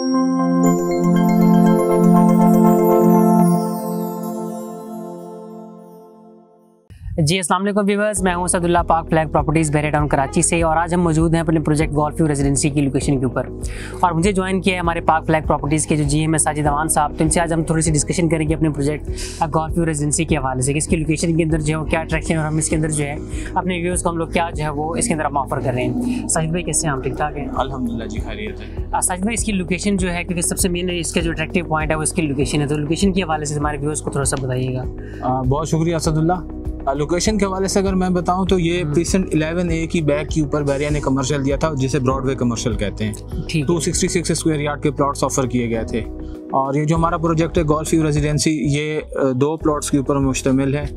जी अस्सलाम वालेकुम व्यूअर्स, मैं हूं Asadullah Pak flag properties Bahria town Karachi से, और आज हम मौजूद हैं अपने प्रोजेक्ट गोल्फ व्यू रेजिडेंसी की लोकेशन के ऊपर। और मुझे ज्वाइन किया है हमारे पाक फ्लैग प्रॉपर्टीज़ के जो GM है साजिद अमान साहब। तो इनसे आज हम थोड़ी सी डिस्कशन करेंगे अपने प्रोजेक्ट गोल्फ व्यू रेजिडेंसी के हवाले से कि इसकी लोकेशन के अंदर जो है क्या अट्रैक्शन, और हम इसके अंदर जो है अपने व्यूअर्स को हम लोग क्या जो है वो इसके अंदर हम ऑफर कर रहे हैं। साजिद भाई कैसे हैं? हम ठीक ठाक हैं अल्हम्दुलिल्लाह जी, खैरियत है। साजिद भाई, इसकी लोकेशन जो है, क्योंकि सबसे मेन इसका जो अट्रैक्टिव पॉइंट है वो इसकी लोकेशन है, तो लोकेशन के हवाले से हमारे व्यूअर्स को थोड़ा सा बताइएगा। बहुत शुक्रिया असदुल्ला। लोकेशन के हवाले से अगर मैं बताऊं तो ये प्रीसेंट 11A की बैक के ऊपर बहरिया ने कमर्शियल दिया था, जिसे ब्रॉडवे कमर्शियल कहते हैं। 266 स्क्वायर यार्ड के प्लॉट्स ऑफर किए गए थे। और ये जो हमारा प्रोजेक्ट है गोल्फ व्यू रेजिडेंसी, ये 2 प्लॉट्स के ऊपर मुश्तमिल है।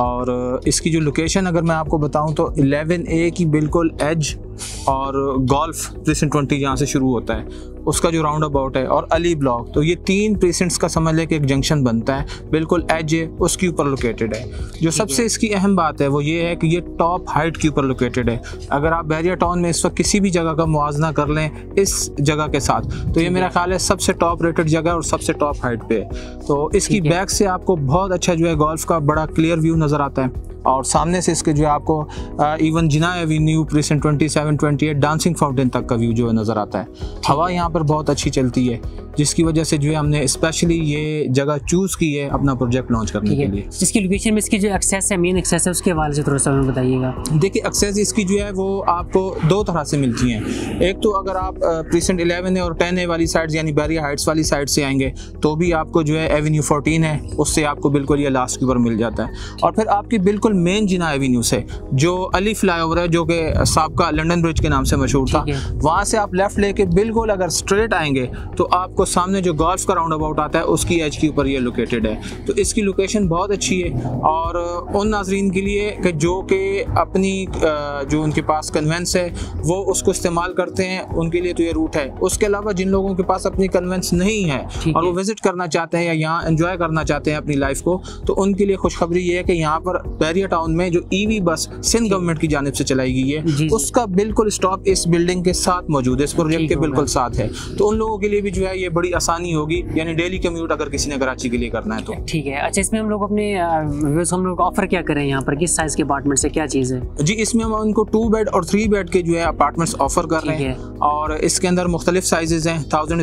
और इसकी जो लोकेशन अगर मैं आपको बताऊं तो 11A की बिल्कुल एज और गोल्फ प्रीसेंट 20 जहाँ से शुरू होता है उसका जो राउंड अबाउट है, और अली ब्लॉक, तो ये 3 प्रीसेंट्स का समझ लें कि एक जंक्शन बनता है, बिल्कुल एज है उसके ऊपर लोकेटेड है। जो सबसे इसकी अहम बात है वो ये है कि ये टॉप हाइट के ऊपर लोकेटेड है। अगर आप बहरिया टाउन में इस वक्त किसी भी जगह का मुआवजा कर लें इस जगह के साथ, तो ये मेरा ख्याल है सबसे टॉप रेटेड जगह और सबसे टॉप हाइट पे है। तो इसकी बैक से आपको बहुत अच्छा जो है गोल्फ का बड़ा क्लियर व्यू नज़र आता है, और सामने से इसके जो है आपको even Jinnah avenue precinct 27, 28 dancing fountain तक का व्यू जो है नज़र आता है। हवा यहाँ पर बहुत अच्छी चलती है, जिसकी वजह से जो है हमने स्पेशली ये जगह चूज़ की है अपना प्रोजेक्ट लॉन्च करने के लिए। इसकी लोकेशन में इसकी जो एक्सेस है, मेन एक्सेस है, उसके हवाले से थोड़ा सा हमें बताइएगा। देखिए, एक्सेस इसकी जो है वो आपको 2 तरह से मिलती हैं। एक तो अगर आप प्रीसेंट 11A और 10A वाली साइड यानी बहरिया हाइट्स वाली साइड से आएंगे तो भी आपको जो है एवेन्यू 14 है, उससे आपको बिल्कुल ये लास्ट के ऊपर मिल जाता है। और फिर आपकी बिल्कुल मेन जिना एवेन्यू से जो अली फ्लाईओवर है, जो कि साबका लंदन ब्रिज के नाम से मशहूर था, वहाँ से आप लेफ्ट लेके बिल्कुल अगर स्ट्रेट आएंगे तो आपको सामने जो गोल्फ का राउंड अबाउट आता है उसकी एज के ऊपर ये लोकेटेड है। तो इसकी लोकेशन बहुत अच्छी है, और उन नाजरीन के लिए कि जो कि अपनी जो उनके पास कन्वेंस है वो उसको इस्तेमाल करते हैं, उनके लिए तो ये रूट है। उसके अलावा जिन लोगों के पास अपनी कन्वेंस नहीं है और वो विजिट करना चाहते हैं या यहाँ एंजॉय करना चाहते हैं अपनी लाइफ को, तो उनके लिए खुशखबरी ये है कि यहाँ पर बहरिया टाउन में जो EV बस सिंध गवर्नमेंट की जानिब से चलाई गई है, उसका बिल्कुल स्टॉप इस बिल्डिंग के साथ मौजूद है, इस प्रोजेक्ट के बिल्कुल साथ है। तो उन लोगों के लिए भी जो है ये बड़ी आसानी होगी, यानी डेली कम्यूट अगर किसी ने कराची के लिए करना है तो। ठीक है। अच्छा, इसमें हम लोग अपने व्यूअर्स हम लोग ऑफर क्या करें यहाँ पर, किस साइज के अपार्टमेंट से क्या चीज़ है? जी, इसमें हम उनको 2 बेड और 3 बेड के जो है अपार्टमेंट्स ऑफर कर रहे हैं, और इसके अंदर मुख्तलिफ साइजेज हैं। 1000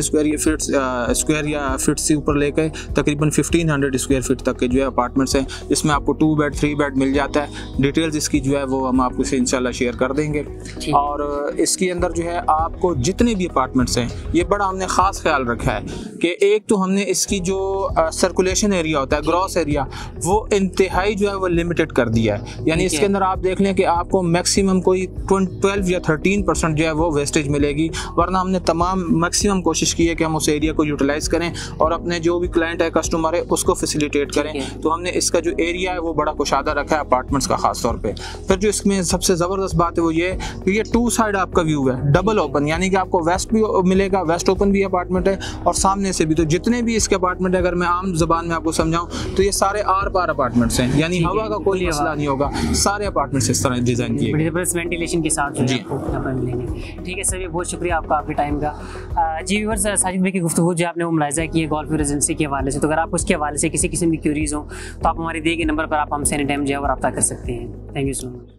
स्क्वायर या फीट से ऊपर लेकर तकरीबन 1500 स्क्वायर फीट तक के जो है अपार्टमेंट्स हैं। इसमें आपको 2 बेड 3 बेड मिल जाता है। डिटेल्स इसकी जो है वो हम आपको से इंशाल्लाह शेयर कर देंगे। और इसके अंदर जो है आपको जितने भी अपार्टमेंट्स हैं, ये बड़ा हमने ख़ास ख्याल रखा है कि एक तो हमने इसकी जो सर्कुलेशन एरिया होता है, ग्रॉस एरिया, वो इंतहाई जो है वो लिमिटेड कर दिया है। यानी इसके अंदर आप देख लें कि आपको मैक्सिमम कोई 12 या 13% जो है वो वेस्टेज मिलेगी, वरना हमने तमाम मैक्सिमम कोशिश की है कि हम उस एरिया को यूटिलाइज करें और अपने जो भी क्लाइंट है, कस्टमर है, उसको फैसिलिटेट करें। तो हमने इसका जो एरिया है वो बड़ा कुशादा रखा है अपार्टमेंट्स का खास तौर पे। फिर जो इसमें सबसे ज़बरदस्त बात है वो ये कि ये 2 साइड आपका व्यू है, डबल ओपन, यानी कि आपको वेस्ट भी मिलेगा, वेस्ट ओपन भी अपार्टमेंट है और सामने से भी। तो जितने भी इसके अपार्टमेंट है, अगर मैं आम जुबान में आपको समझाऊं तो ये सारे आर पार अपार्टमेंट्स हैं, यानी हवा का कोई मसला नहीं होगा। सारे अपार्टमेंट्स इस तरह डिजाइन किए गए वेंटिलेशन के साथ जी मिलेंगे। ठीक है सर, बहुत शुक्रिया आपका, आपके टाइम का। जी व्यूअर्स, साजिद भाई की गुफ्तगू जो आपने वो मुलाहिज़ा की है गोल्फ व्यू रेजिडेंसी के हवाले से, तो अगर आप उसके हवाले से किसी किस्म की क्यूरीज हो तो आप हमारे दिए गए नंबर पर आप हमसे एनी टाइम जो है वो रब्ता कर सकते हैं। Thank you so much.